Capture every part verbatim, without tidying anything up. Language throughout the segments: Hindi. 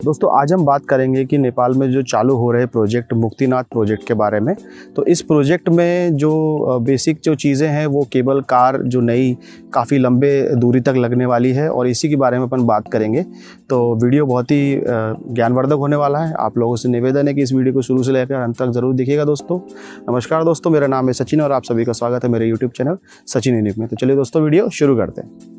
दोस्तों आज हम बात करेंगे कि नेपाल में जो चालू हो रहे प्रोजेक्ट मुक्तिनाथ प्रोजेक्ट के बारे में। तो इस प्रोजेक्ट में जो बेसिक जो चीज़ें हैं वो केबल कार जो नई काफ़ी लंबे दूरी तक लगने वाली है और इसी के बारे में अपन बात करेंगे। तो वीडियो बहुत ही ज्ञानवर्धक होने वाला है। आप लोगों से निवेदन है कि इस वीडियो को शुरू से लेकर अंत तक ज़रूर देखिएगा। दोस्तों नमस्कार दोस्तों, मेरा नाम है सचिन और आप सभी का स्वागत है मेरे यूट्यूब चैनल सचिन यूनिक में। तो चलिए दोस्तों वीडियो शुरू करते हैं।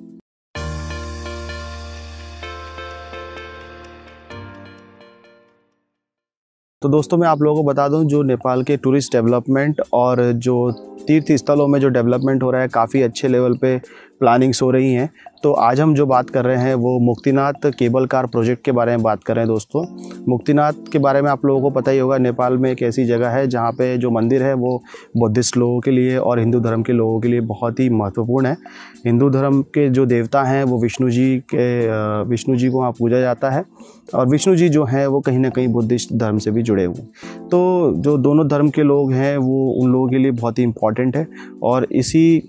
तो दोस्तों मैं आप लोगों को बता दूं, जो नेपाल के टूरिस्ट डेवलपमेंट और जो तीर्थ स्थलों में जो डेवलपमेंट हो रहा है काफ़ी अच्छे लेवल पे प्लानिंग्स हो रही हैं। तो आज हम जो बात कर रहे हैं वो मुक्तिनाथ केबल कार प्रोजेक्ट के बारे में बात कर रहे हैं। दोस्तों मुक्तिनाथ के बारे में आप लोगों को पता ही होगा, नेपाल में एक ऐसी जगह है जहाँ पे जो मंदिर है वो बुद्धिस्ट लोगों के लिए और हिंदू धर्म के लोगों के लिए बहुत ही महत्वपूर्ण है। हिंदू धर्म के जो देवता हैं वो विष्णु जी के विष्णु जी को वहाँ पूजा जाता है और विष्णु जी जो हैं वो कहीं ना कहीं बुद्धिस्ट धर्म से भी जुड़े हुए हैं। तो जो दोनों धर्म के लोग हैं वो उन लोगों के लिए बहुत ही इम्पॉर्टेंट है और इसी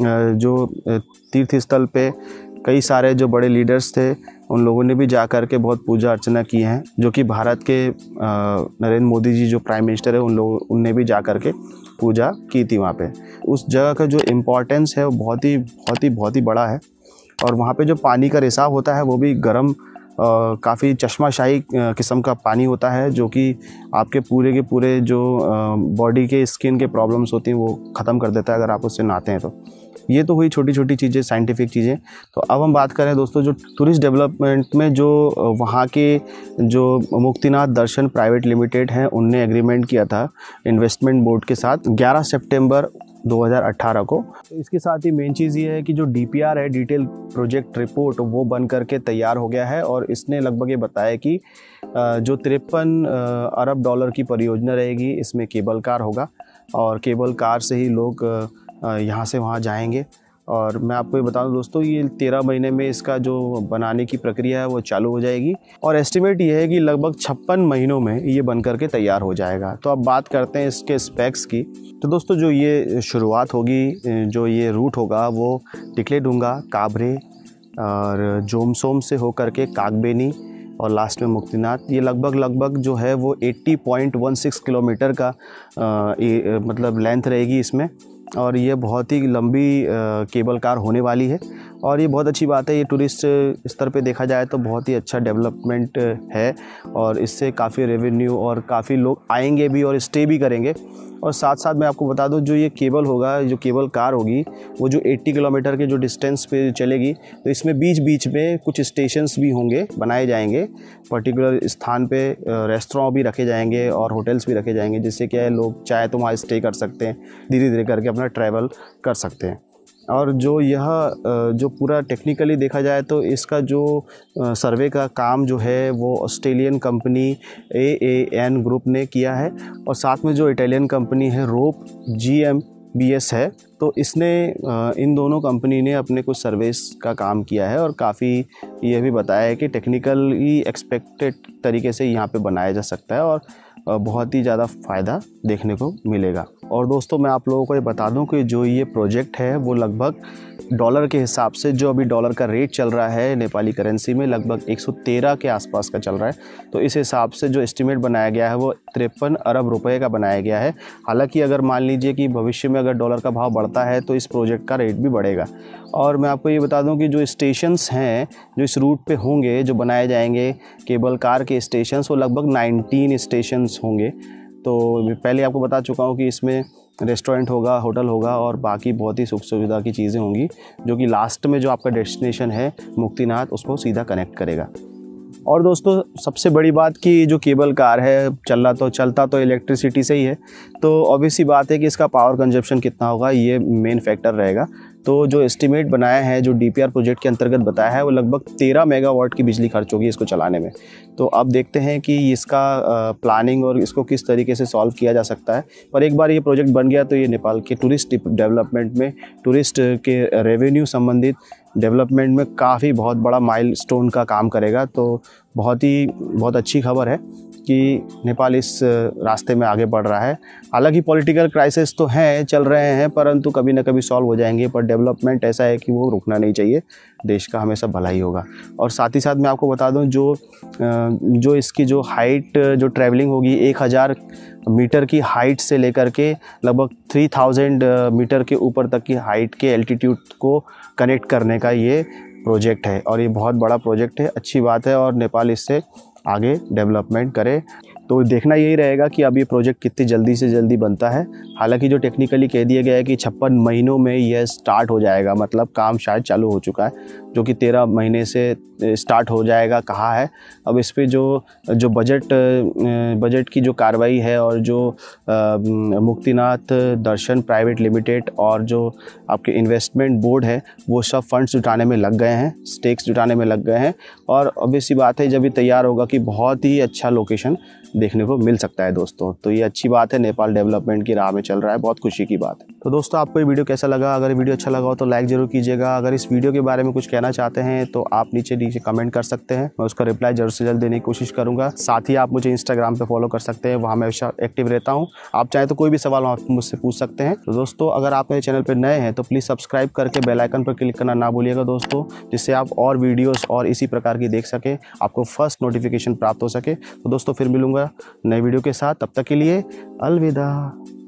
जो तीर्थ स्थल पे कई सारे जो बड़े लीडर्स थे उन लोगों ने भी जा कर के बहुत पूजा अर्चना की हैं, जो कि भारत के नरेंद्र मोदी जी जो प्राइम मिनिस्टर है उन लोग उनने भी जा कर के पूजा की थी वहाँ पे। उस जगह का जो इम्पोर्टेंस है वो बहुत ही बहुत ही बहुत ही बड़ा है और वहाँ पे जो पानी का रिसाव होता है वो भी गर्म काफ़ी चश्माशाही किस्म का पानी होता है, जो कि आपके पूरे के पूरे जो बॉडी के स्किन के प्रॉब्लम्स होती हैं वो ख़त्म कर देता है अगर आप उससे नहाते हैं तो। ये तो हुई छोटी छोटी चीज़ें, साइंटिफिक चीज़ें। तो अब हम बात करें दोस्तों जो टूरिस्ट डेवलपमेंट में जो वहाँ के जो मुक्तिनाथ दर्शन प्राइवेट लिमिटेड हैं उनने एग्रीमेंट किया था इन्वेस्टमेंट बोर्ड के साथ ग्यारह सितंबर दो हज़ार अठारह को। तो इसके साथ ही मेन चीज़ ये है कि जो डी पी आर है, डिटेल प्रोजेक्ट रिपोर्ट, वो बन करके तैयार हो गया है और इसने लगभग ये बताया कि जो तिरपन अरब डॉलर की परियोजना रहेगी इसमें केबल कार होगा और केबल कार से ही लोग यहाँ से वहाँ जाएंगे। और मैं आपको ये बता दूं दोस्तों, ये तेरह महीने में इसका जो बनाने की प्रक्रिया है वो चालू हो जाएगी और एस्टिमेट ये है कि लगभग छप्पन महीनों में ये बन करके तैयार हो जाएगा। तो अब बात करते हैं इसके स्पेक्स की। तो दोस्तों जो ये शुरुआत होगी, जो ये रूट होगा वो टिकलेडुंगा, काभ्रे और जोमसोम से होकर के कागबेनी और लास्ट में मुक्तिनाथ, ये लगभग लगभग जो है वो अस्सी पॉइंट एक छह किलोमीटर का आ, ए, मतलब लेंथ रहेगी इसमें और ये बहुत ही लंबी केबल कार होने वाली है और ये बहुत अच्छी बात है। ये टूरिस्ट स्तर पे देखा जाए तो बहुत ही अच्छा डेवलपमेंट है और इससे काफ़ी रेवेन्यू और काफ़ी लोग आएंगे भी और स्टे भी करेंगे। और साथ साथ मैं आपको बता दूं, जो ये केबल होगा, जो केबल कार होगी वो जो अस्सी किलोमीटर के जो डिस्टेंस पे चलेगी, तो इसमें बीच बीच में कुछ स्टेशंस भी होंगे, बनाए जाएंगे। पर्टिकुलर स्थान पे रेस्टोरेंट भी रखे जाएंगे और होटल्स भी रखे जाएंगे, जिससे क्या है लोग चाहे तो वहाँ स्टे कर सकते हैं, धीरे धीरे करके अपना ट्रैवल कर सकते हैं। और जो यह जो पूरा टेक्निकली देखा जाए तो इसका जो सर्वे का काम जो है वो Australian company A A N group ने किया है और साथ में जो इटालियन कंपनी है rope G M B S है, तो इसने इन दोनों कंपनी ने अपने कुछ सर्वेस का काम किया है और काफ़ी ये भी बताया है कि टेक्निकली एक्सपेक्टेड तरीके से यहाँ पे बनाया जा सकता है और बहुत ही ज़्यादा फ़ायदा देखने को मिलेगा। और दोस्तों मैं आप लोगों को ये बता दूं कि जो ये प्रोजेक्ट है वो लगभग डॉलर के हिसाब से, जो अभी डॉलर का रेट चल रहा है नेपाली करेंसी में, लगभग एक सौ तेरह के आसपास का चल रहा है। तो इस हिसाब से जो एस्टिमेट बनाया गया है वो तिरपन अरब रुपए का बनाया गया है। हालांकि अगर मान लीजिए कि भविष्य में अगर डॉलर का भाव बढ़ता है तो इस प्रोजेक्ट का रेट भी बढ़ेगा। और मैं आपको ये बता दूं कि जो स्टेशंस हैं जो इस रूट पे होंगे, जो बनाए जाएंगे केबल कार के स्टेशंस, वो लगभग उन्नीस स्टेशंस होंगे। तो पहले आपको बता चुका हूँ कि इसमें रेस्टोरेंट होगा, होटल होगा और बाकी बहुत ही सुख सुविधा की चीज़ें होंगी, जो कि लास्ट में जो आपका डेस्टिनेशन है मुक्तिनाथ उसको सीधा कनेक्ट करेगा। और दोस्तों सबसे बड़ी बात कि जो केबल कार है चलना तो चलता तो इलेक्ट्रिसिटी से ही है, तो ऑब्वियस सी बात है कि इसका पावर कंजप्शन कितना होगा ये मेन फैक्टर रहेगा। तो जो एस्टिमेट बनाया है, जो डी पी आर प्रोजेक्ट के अंतर्गत बताया है, वो लगभग तेरह मेगावाट की बिजली खर्च होगी इसको चलाने में। तो अब देखते हैं कि इसका प्लानिंग और इसको किस तरीके से सॉल्व किया जा सकता है। पर एक बार ये प्रोजेक्ट बन गया तो ये नेपाल के टूरिस्ट डेवलपमेंट में, टूरिस्ट के रेवेन्यू संबंधित डेवलपमेंट में काफ़ी बहुत बड़ा माइलस्टोन का काम करेगा। तो बहुत ही बहुत अच्छी खबर है कि नेपाल इस रास्ते में आगे बढ़ रहा है। हालांकि पॉलिटिकल क्राइसिस तो हैं, चल रहे हैं, परंतु कभी ना कभी सॉल्व हो जाएंगे। पर डेवलपमेंट ऐसा है कि वो रुकना नहीं चाहिए, देश का हमेशा भला ही होगा। और साथ ही साथ मैं आपको बता दूं, जो जो इसकी जो हाइट जो ट्रैवलिंग होगी एक हज़ार मीटर की हाइट से लेकर के लगभग थ्री थाउजेंड मीटर के ऊपर तक की हाइट के एल्टीट्यूड को कनेक्ट करने का ये प्रोजेक्ट है। और ये बहुत बड़ा प्रोजेक्ट है, अच्छी बात है, और नेपाल इससे आगे डेवलपमेंट करे। तो देखना यही रहेगा कि अब ये प्रोजेक्ट कितनी जल्दी से जल्दी बनता है। हालांकि जो टेक्निकली कह दिया गया है कि छप्पन महीनों में यह स्टार्ट हो जाएगा, मतलब काम शायद चालू हो चुका है, जो कि तेरह महीने से स्टार्ट हो जाएगा कहा है। अब इस पे जो जो बजट बजट की जो कार्रवाई है और जो मुक्तिनाथ दर्शन प्राइवेट लिमिटेड और जो आपके इन्वेस्टमेंट बोर्ड है वो सब फंड्स जुटाने में लग गए हैं, स्टेक्स जुटाने में लग गए हैं। और ऑब्वियस सी बात है, जब ये तैयार होगा कि बहुत ही अच्छा लोकेशन देखने को मिल सकता है दोस्तों। तो ये अच्छी बात है, नेपाल डेवलपमेंट की राह में चल रहा है, बहुत खुशी की बात है। तो दोस्तों, आपको ये वीडियो कैसा लगा? अगर वीडियो अच्छा लगा हो तो लाइक जरूर कीजिएगा। अगर इस वीडियो के बारे में कुछ कहना चाहते हैं तो आप नीचे नीचे कमेंट कर सकते हैं, मैं उसका रिप्लाई जल्द से जल्द देने की कोशिश करूंगा। साथ ही आप मुझे इंस्टाग्राम पे फॉलो कर सकते हैं, वहाँ मैं हमेशा एक्टिव रहता हूँ। आप चाहे तो कोई भी सवाल आप मुझसे पूछ सकते हैं। तो दोस्तों, अगर आप मेरे चैनल पर नए हैं तो प्लीज़ सब्सक्राइब करके बेल आइकन पर क्लिक करना ना भूलिएगा दोस्तों, जिससे आप और वीडियोज़ और इसी प्रकार की देख सकें, आपको फर्स्ट नोटिफिकेशन प्राप्त हो सके। तो दोस्तों, फिर मिलूंगा नए वीडियो के साथ, तब तक के लिए अलविदा।